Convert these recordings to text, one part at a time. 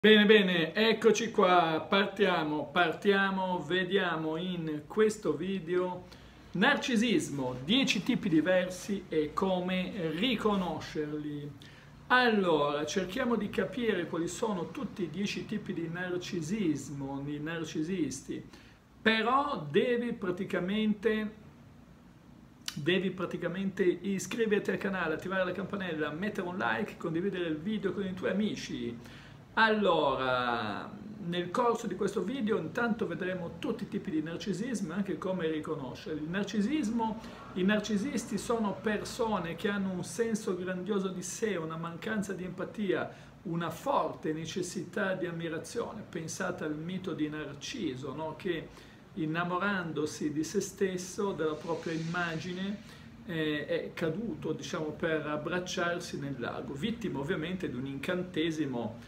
Bene, bene, eccoci qua, partiamo, vediamo in questo video narcisismo, 10 tipi diversi e come riconoscerli. Allora, cerchiamo di capire quali sono tutti i 10 tipi di narcisismo, di narcisisti, però devi praticamente iscriverti al canale, attivare la campanella, mettere un like, condividere il video con i tuoi amici. Allora, nel corso di questo video intanto vedremo tutti i tipi di narcisismo e anche come riconoscerli. I narcisisti sono persone che hanno un senso grandioso di sé, una mancanza di empatia, una forte necessità di ammirazione. Pensate al mito di Narciso, no? Che innamorandosi di se stesso, della propria immagine, è caduto, diciamo, per abbracciarsi nel lago, vittima ovviamente di un incantesimo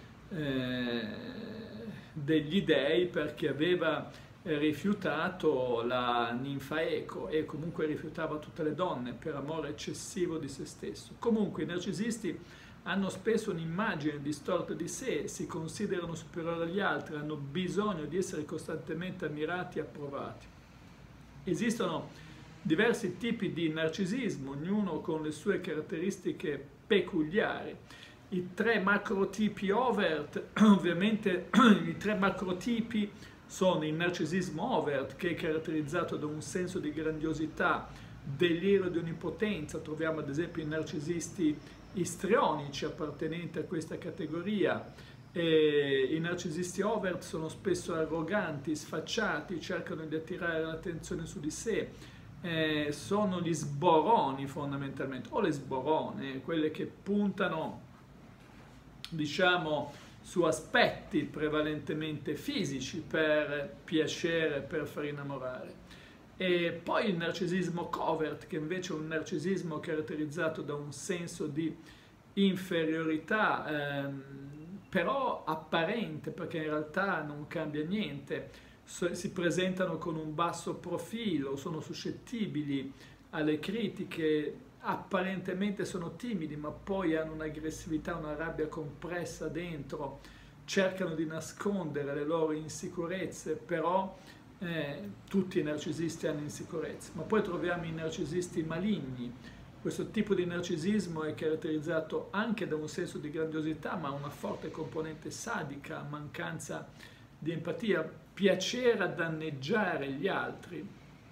degli dei, perché aveva rifiutato la ninfa Eco e comunque rifiutava tutte le donne per amore eccessivo di se stesso. Comunque i narcisisti hanno spesso un'immagine distorta di sé, si considerano superiori agli altri, hanno bisogno di essere costantemente ammirati e approvati. Esistono diversi tipi di narcisismo, ognuno con le sue caratteristiche peculiari. I tre macrotipi overt, ovviamente i tre macrotipi sono il narcisismo overt, che è caratterizzato da un senso di grandiosità, delirio di onnipotenza. Troviamo ad esempio i narcisisti istrionici appartenenti a questa categoria. I narcisisti overt sono spesso arroganti, sfacciati, cercano di attirare l'attenzione su di sé. Sono gli sboroni fondamentalmente, o le sborone, quelle che puntano, diciamo, su aspetti prevalentemente fisici per piacere, per far innamorare. E poi il narcisismo covert, che invece è un narcisismo caratterizzato da un senso di inferiorità, però apparente, perché in realtà non cambia niente. Si presentano con un basso profilo, sono suscettibili alle critiche, apparentemente sono timidi, ma poi hanno un'aggressività, una rabbia compressa dentro, cercano di nascondere le loro insicurezze, però tutti i narcisisti hanno insicurezze. Ma poi troviamo i narcisisti maligni. Questo tipo di narcisismo è caratterizzato anche da un senso di grandiosità, ma una forte componente sadica, mancanza di empatia, piacere a danneggiare gli altri.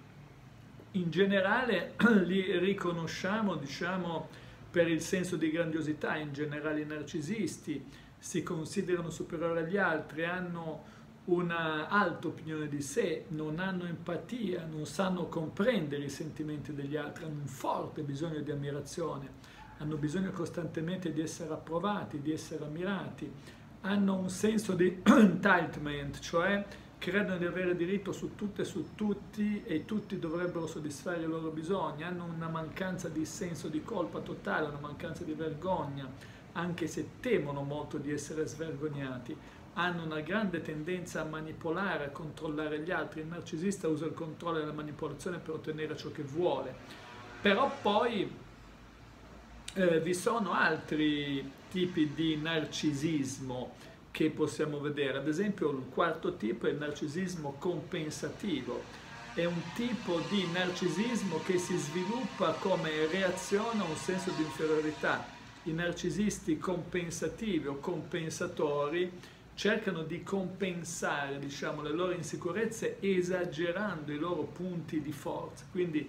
In generale li riconosciamo, diciamo, per il senso di grandiosità. In generale i narcisisti si considerano superiori agli altri, hanno una alta opinione di sé, non hanno empatia, non sanno comprendere i sentimenti degli altri, hanno un forte bisogno di ammirazione, hanno bisogno costantemente di essere approvati, di essere ammirati, hanno un senso di entitlement, cioè credono di avere diritto su tutto e su tutti e tutti dovrebbero soddisfare i loro bisogni, hanno una mancanza di senso di colpa totale, una mancanza di vergogna, anche se temono molto di essere svergognati, hanno una grande tendenza a manipolare, a controllare gli altri. Il narcisista usa il controllo e la manipolazione per ottenere ciò che vuole. Però poi vi sono altri tipi di narcisismo che possiamo vedere. Ad esempio il quarto tipo è il narcisismo compensativo. È un tipo di narcisismo che si sviluppa come reazione a un senso di inferiorità. I narcisisti compensativi o compensatori cercano di compensare, diciamo, le loro insicurezze esagerando i loro punti di forza, quindi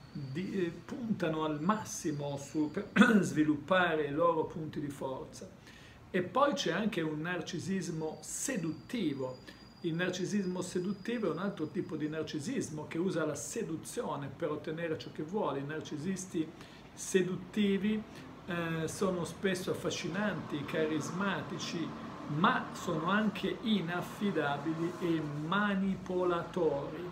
puntano al massimo per sviluppare i loro punti di forza. E poi c'è anche un narcisismo seduttivo. Il narcisismo seduttivo è un altro tipo di narcisismo che usa la seduzione per ottenere ciò che vuole. I narcisisti seduttivi sono spesso affascinanti, carismatici, ma sono anche inaffidabili e manipolatori.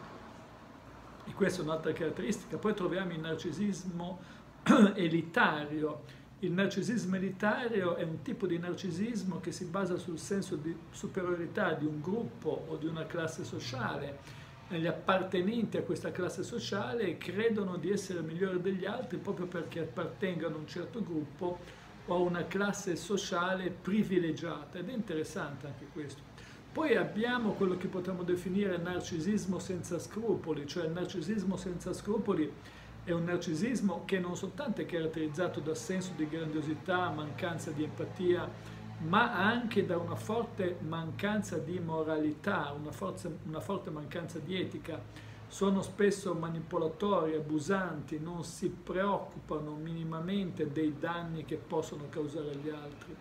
E questa è un'altra caratteristica. Poi troviamo il narcisismo elitario. Il narcisismo elitario è un tipo di narcisismo che si basa sul senso di superiorità di un gruppo o di una classe sociale. Gli appartenenti a questa classe sociale credono di essere migliori degli altri proprio perché appartengono a un certo gruppo o a una classe sociale privilegiata, ed è interessante anche questo. Poi abbiamo quello che potremmo definire narcisismo senza scrupoli, cioè il narcisismo senza scrupoli è un narcisismo che non soltanto è caratterizzato da senso di grandiosità, mancanza di empatia, ma anche da una forte mancanza di moralità, una forte mancanza di etica. Sono spesso manipolatori, abusanti, non si preoccupano minimamente dei danni che possono causare agli altri.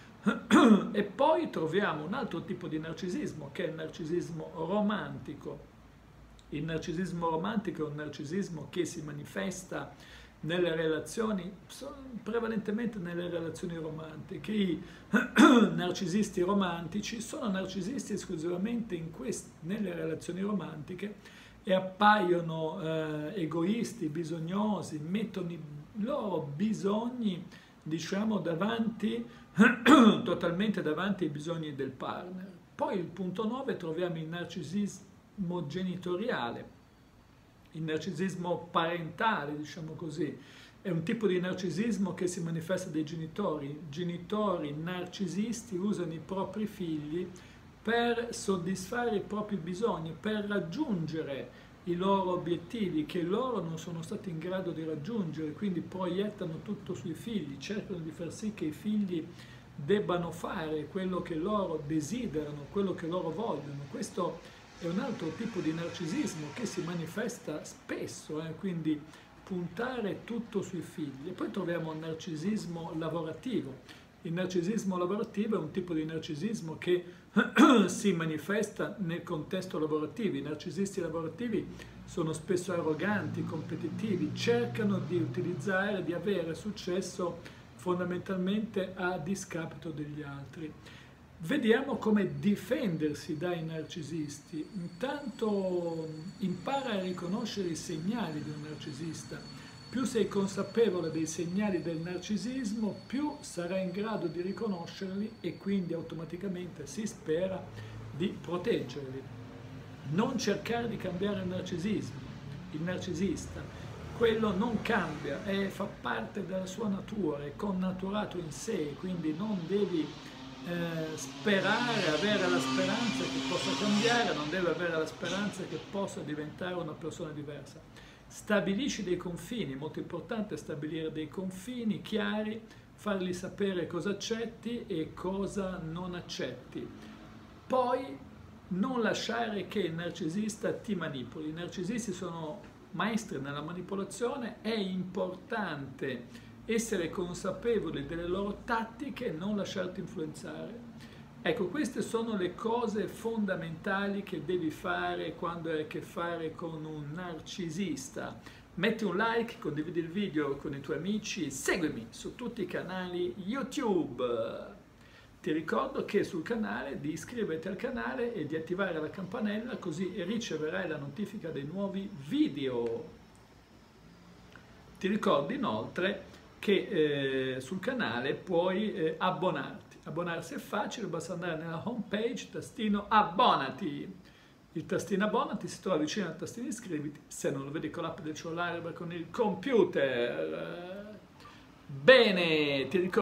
E poi troviamo un altro tipo di narcisismo, che è il narcisismo romantico. Il narcisismo romantico è un narcisismo che si manifesta nelle relazioni, prevalentemente nelle relazioni romantiche. I narcisisti romantici sono narcisisti esclusivamente nelle relazioni romantiche e appaiono egoisti, bisognosi, mettono i loro bisogni, diciamo, totalmente davanti ai bisogni del partner. Poi il punto 9 troviamo il narcisismo genitoriale, il narcisismo parentale, diciamo così. È un tipo di narcisismo che si manifesta dai genitori. Genitori narcisisti usano i propri figli per soddisfare i propri bisogni, per raggiungere i loro obiettivi che loro non sono stati in grado di raggiungere, quindi proiettano tutto sui figli, cercano di far sì che i figli debbano fare quello che loro desiderano, quello che loro vogliono. Questo è un altro tipo di narcisismo che si manifesta spesso, quindi puntare tutto sui figli. E poi troviamo il narcisismo lavorativo. Il narcisismo lavorativo è un tipo di narcisismo che si manifesta nel contesto lavorativo. I narcisisti lavorativi sono spesso arroganti, competitivi, cercano di utilizzare, di avere successo fondamentalmente a discapito degli altri. Vediamo come difendersi dai narcisisti. Intanto impara a riconoscere i segnali di un narcisista. Più sei consapevole dei segnali del narcisismo, più sarai in grado di riconoscerli e quindi automaticamente si spera di proteggerli. Non cercare di cambiare il narcisista, quello non cambia, fa parte della sua natura, è connaturato in sé, quindi non devi sperare, avere la speranza che possa cambiare, non devi avere la speranza che possa diventare una persona diversa. Stabilisci dei confini, molto importante stabilire dei confini chiari, fargli sapere cosa accetti e cosa non accetti. Poi non lasciare che il narcisista ti manipoli. I narcisisti sono maestri nella manipolazione, è importante essere consapevoli delle loro tattiche e non lasciarti influenzare. Ecco, queste sono le cose fondamentali che devi fare quando hai a che fare con un narcisista. Metti un like, condividi il video con i tuoi amici, seguimi su tutti i canali YouTube. Ti ricordo che sul canale di iscriverti al canale e di attivare la campanella, così riceverai la notifica dei nuovi video. Ti ricordo inoltre che sul canale puoi abbonarti. Abbonarsi è facile, basta andare nella home page, tastino abbonati. Il tastino abbonati si trova vicino al tastino iscriviti, se non lo vedi con l'app del cellulare ma con il computer. Bene, ti ricordo